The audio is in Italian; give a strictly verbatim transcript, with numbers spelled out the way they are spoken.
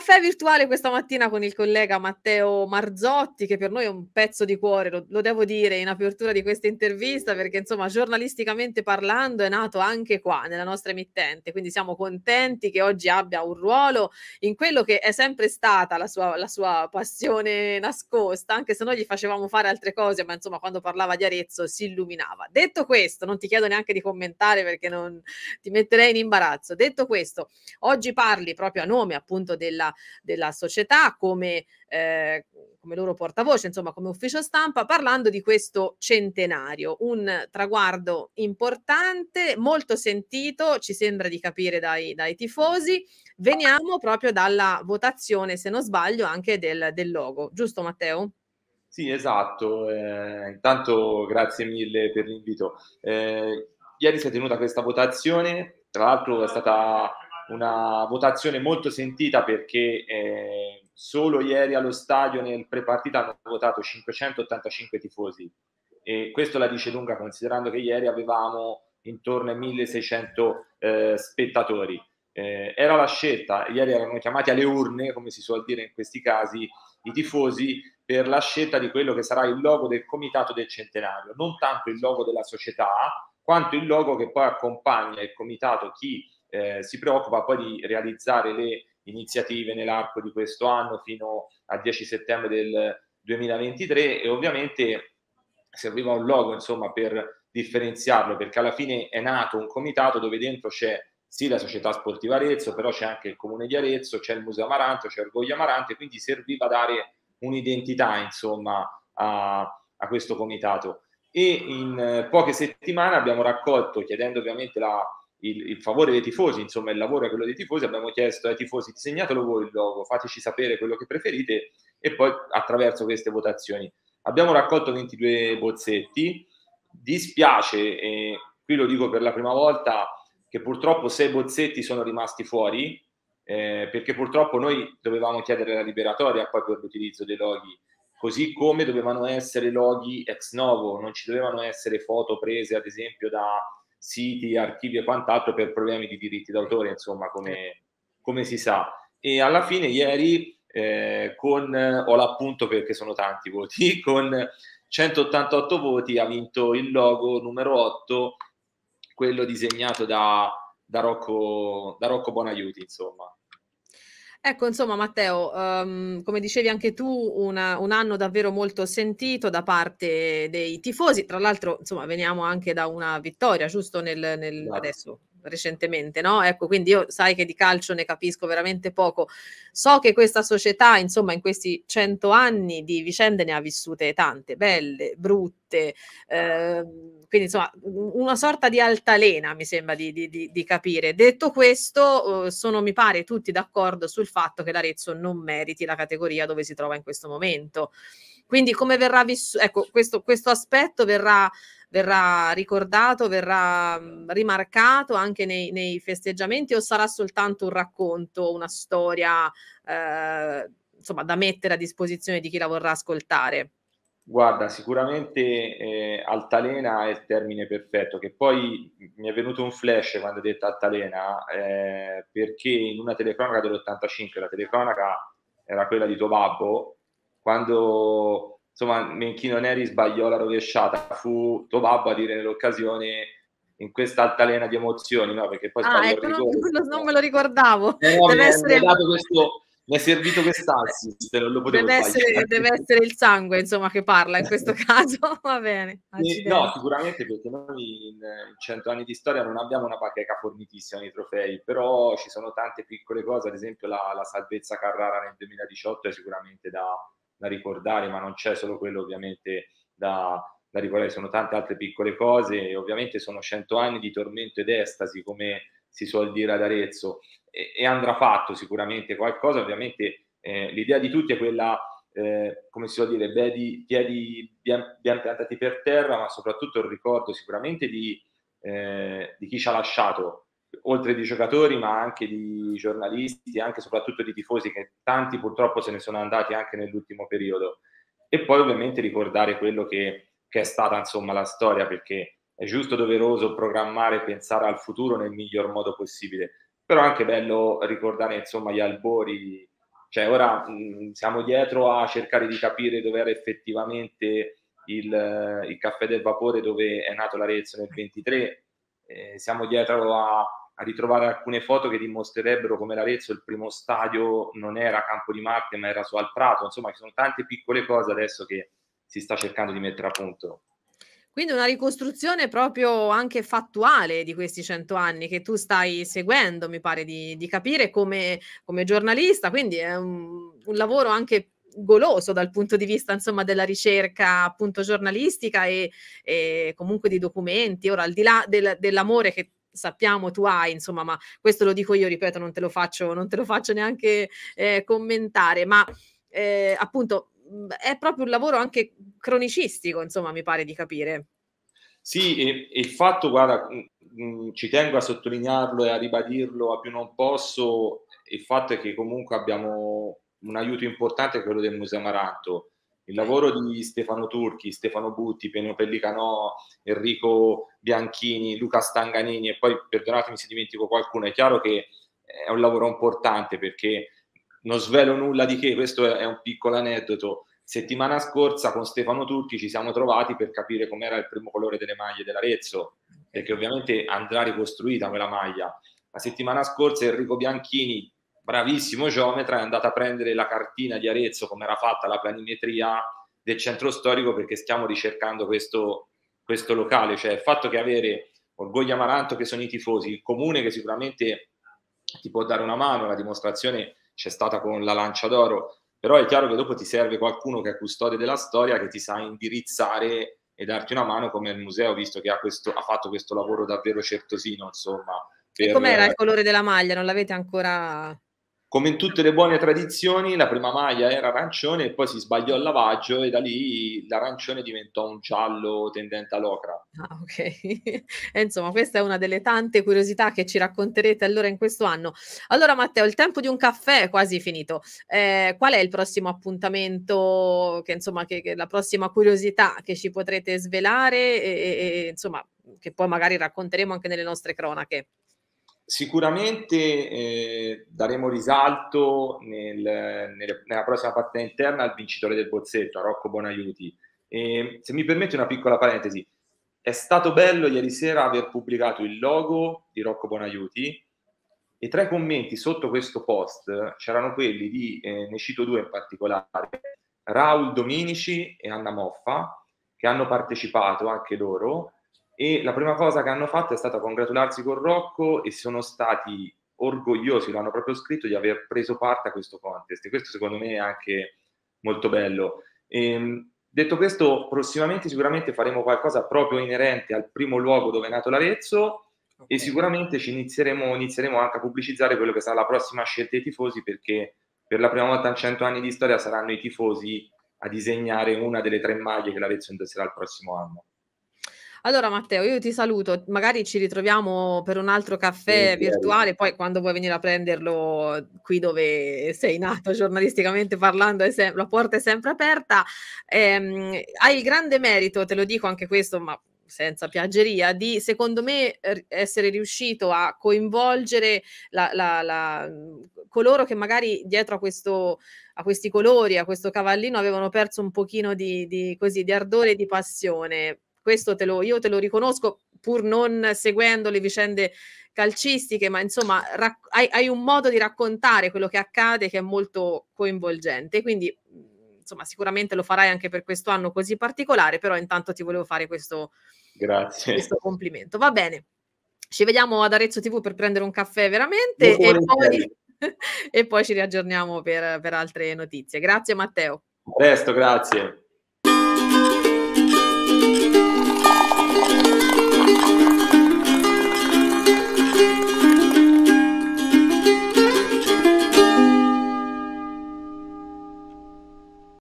caffè virtuale questa mattina con il collega Matteo Marzotti, che per noi è un pezzo di cuore, lo, lo devo dire in apertura di questa intervista, perché insomma giornalisticamente parlando è nato anche qua nella nostra emittente, quindi siamo contenti che oggi abbia un ruolo in quello che è sempre stata la sua, la sua passione nascosta, anche se noi gli facevamo fare altre cose, ma insomma quando parlava di Arezzo si illuminava. Detto questo, non ti chiedo neanche di commentare perché non ti metterei in imbarazzo. Detto questo, oggi parli proprio a nome appunto della, della società come, eh, come loro portavoce, insomma come ufficio stampa, parlando di questo centenario, un traguardo importante, molto sentito, ci sembra di capire dai, dai tifosi. Veniamo proprio dalla votazione, se non sbaglio, anche del, del logo, giusto Matteo? Sì, esatto. Eh, intanto grazie mille per l'invito. Eh, ieri si è tenuta questa votazione, tra l'altro è stata una votazione molto sentita perché eh, solo ieri allo stadio nel pre-partita hanno votato cinquecentottantacinque tifosi e questo la dice lunga considerando che ieri avevamo intorno ai milleseicento eh, spettatori. Eh, era la scelta, ieri erano chiamati alle urne, come si suol dire in questi casi, i tifosi per la scelta di quello che sarà il logo del comitato del centenario, non tanto il logo della società, quanto il logo che poi accompagna il comitato, chi eh, si preoccupa poi di realizzare le iniziative nell'arco di questo anno fino al dieci settembre del duemilaventitré, e ovviamente serviva un logo insomma per differenziarlo, perché alla fine è nato un comitato dove dentro c'è sì la società sportiva Arezzo, però c'è anche il comune di Arezzo, c'è il museo Amaranto, c'è Orgoglio Amarante, quindi serviva a dare un'identità insomma a, a questo comitato. E in eh, poche settimane abbiamo raccolto, chiedendo ovviamente la, il, il favore dei tifosi, insomma il lavoro è quello dei tifosi, abbiamo chiesto ai tifosi disegnatelo voi il logo, fateci sapere quello che preferite, e poi attraverso queste votazioni abbiamo raccolto ventidue bozzetti. Dispiace, e qui lo dico per la prima volta, che purtroppo sei bozzetti sono rimasti fuori, eh, perché purtroppo noi dovevamo chiedere la liberatoria poi per l'utilizzo dei loghi, così come dovevano essere loghi ex novo, non ci dovevano essere foto prese ad esempio da siti, archivi e quant'altro per problemi di diritti d'autore, insomma, come, come si sa. E alla fine ieri eh, con, ho l'appunto perché sono tanti voti, con centottantotto voti ha vinto il logo numero otto, quello disegnato da, da, Rocco, da Rocco Bonaiuti, insomma. Ecco, insomma, Matteo, um, come dicevi anche tu, una, un anno davvero molto sentito da parte dei tifosi. Tra l'altro, insomma, veniamo anche da una vittoria, giusto nel, nel Esatto. adesso recentemente, no? Ecco, quindi io sai che di calcio ne capisco veramente poco. So che questa società, insomma, in questi cento anni di vicende ne ha vissute tante, belle, brutte, ehm, quindi insomma una sorta di altalena mi sembra di, di, di, di capire. Detto questo, eh, sono mi pare tutti d'accordo sul fatto che l'Arezzo non meriti la categoria dove si trova in questo momento. Quindi come verrà vissuto, ecco, questo, questo aspetto verrà, verrà ricordato, verrà mh, rimarcato anche nei, nei festeggiamenti, o sarà soltanto un racconto, una storia, eh, insomma, da mettere a disposizione di chi la vorrà ascoltare? Guarda, sicuramente eh, altalena è il termine perfetto, che poi mi è venuto un flash quando ho detto altalena, eh, perché in una telecronaca dell'ottantacinque, la telecronaca era quella di tuo babbo, quando insomma Menchino Neri sbagliò la rovesciata, fu tuo babbo a dire nell'occasione in questa altalena di emozioni, no? Perché poi Ah, sbagliò il ecco, non, rigore. non- non me lo ricordavo. Eh no, mi Deve è, mi essere è il, dato questo, mi è servito quest'assist, non lo potevo deve essere, sbagliare. deve essere il sangue, insomma, che parla in questo caso. Va bene, E, no, accidenti. sicuramente perché noi in, in cento anni di storia non abbiamo una bacheca fornitissima di trofei, però ci sono tante piccole cose, ad esempio la, la salvezza Carrara nel duemiladiciotto è sicuramente da, da ricordare, ma non c'è solo quello ovviamente da, da ricordare, sono tante altre piccole cose e ovviamente sono cento anni di tormento ed estasi, come si suol dire ad Arezzo, e, e andrà fatto sicuramente qualcosa, ovviamente eh, l'idea di tutti è quella eh, come si suol dire, piedi, piedi ben, ben piantati per terra, ma soprattutto il ricordo sicuramente di, eh, di chi ci ha lasciato, oltre di giocatori, ma anche di giornalisti, anche e soprattutto di tifosi, che tanti purtroppo se ne sono andati anche nell'ultimo periodo. E poi ovviamente ricordare quello che, che è stata insomma la storia, perché è giusto, doveroso programmare e pensare al futuro nel miglior modo possibile, però è anche bello ricordare insomma gli albori Cioè ora mh, siamo dietro a cercare di capire dove era effettivamente il, il Caffè del Vapore dove è nato l'Arezzo nel ventitré, eh, siamo dietro a, a ritrovare alcune foto che dimostrerebbero come l'Arezzo il primo stadio non era Campo di Marte ma era su al Prato, insomma ci sono tante piccole cose adesso che si sta cercando di mettere a punto. Quindi una ricostruzione proprio anche fattuale di questi cento anni che tu stai seguendo, mi pare di di capire come come giornalista, quindi è un un lavoro anche goloso dal punto di vista, insomma, della ricerca appunto giornalistica e e comunque di documenti. Ora al di là del dell'amore che sappiamo tu hai, insomma, ma questo lo dico io, ripeto, non te lo faccio non te lo faccio neanche, ehm, commentare, ma, ehm, appunto, mhmm, è proprio un lavoro anche cronicistico, insomma, mi pare di capire. Sì, e, e il fatto, guarda, mh, mh, ci tengo a sottolinearlo e a ribadirlo a più non posso, il fatto è che comunque abbiamo un aiuto importante, che è quello del Museo Amaranto. Il Okay. lavoro di Stefano Turchi, Stefano Butti, Pino Pellicanò, Enrico Bianchini, Luca Stanganini, e poi perdonatemi se dimentico qualcuno, è chiaro che è un lavoro importante perché non svelo nulla di che, questo è un piccolo aneddoto. Settimana scorsa con Stefano Turchi ci siamo trovati per capire com'era il primo colore delle maglie dell'Arezzo, perché ovviamente andrà ricostruita quella maglia. La settimana scorsa Enrico Bianchini, bravissimo geometra, è andato a prendere la cartina di Arezzo, come era fatta la planimetria del centro storico, perché stiamo ricercando questo, questo locale. Cioè il fatto che avere Orgoglio Amaranto, che sono i tifosi, il comune che sicuramente ti può dare una mano, la dimostrazione c'è stata con la Lancia d'Oro, però è chiaro che dopo ti serve qualcuno che è custode della storia, che ti sa indirizzare e darti una mano, come il museo, visto che ha, questo, ha fatto questo lavoro davvero certosino, insomma. E Per, com'era il eh, colore della maglia? Non l'avete ancora come in tutte le buone tradizioni, la prima maglia era arancione e poi si sbagliò il lavaggio e da lì l'arancione diventò un giallo tendente all'ocra. ah, okay. E insomma questa è una delle tante curiosità che ci racconterete allora in questo anno. Allora Matteo, il tempo di un caffè è quasi finito. Ehm, qual è il prossimo appuntamento che insomma che che la prossima curiosità che ci potrete svelare e e e insomma, che poi magari racconteremo anche nelle nostre cronache? Sicuramente eh, daremo risalto nel, nelle- nella prossima partita interna al vincitore del bozzetto, a Rocco Bonaiuti. E, se mi permetti una piccola parentesi, è stato bello ieri sera aver pubblicato il logo di Rocco Bonaiuti e tra i commenti sotto questo post c'erano quelli di, eh, ne cito due in particolare, Raul Dominici e Anna Moffa, che hanno partecipato anche loro, e la prima cosa che hanno fatto è stata congratularsi con Rocco e sono stati orgogliosi, l'hanno proprio scritto, di aver preso parte a questo contest, e questo secondo me è anche molto bello. E, detto questo, prossimamente sicuramente faremo qualcosa proprio inerente al primo luogo dove è nato l'Arezzo, e Okay. sicuramente ci inizieremo, inizieremo anche a pubblicizzare quello che sarà la prossima scelta dei tifosi, perché per la prima volta in cento anni di storia saranno i tifosi a disegnare una delle tre maglie che l'Arezzo indosserà il prossimo anno. Allora Matteo, io ti saluto, magari ci ritroviamo per un altro caffè Volentieri. virtuale, poi quando vuoi venire a prenderlo qui dove sei nato, giornalisticamente parlando, è sem la porta è sempre aperta. Ehm, hai il grande merito, te lo dico anche questo, ma senza piaggeria, di secondo me, r essere riuscito a coinvolgere la la la mhmm, coloro che magari dietro a questo a questi colori, a questo cavallino avevano perso un pochino di di così, di ardore e di passione. Questo te lo io te lo riconosco, pur non seguendo le vicende calcistiche, ma insomma rac hai hai un modo di raccontare quello che accade che è molto coinvolgente. Quindi, mhmm, insomma sicuramente lo farai anche per questo anno così particolare, però intanto ti volevo fare questo Grazie. questo complimento. Va bene, ci vediamo ad Arezzo T V per prendere un caffè veramente Molto e poi volentieri. e poi ci riaggiorniamo per per altre notizie. Grazie Matteo. A presto, grazie.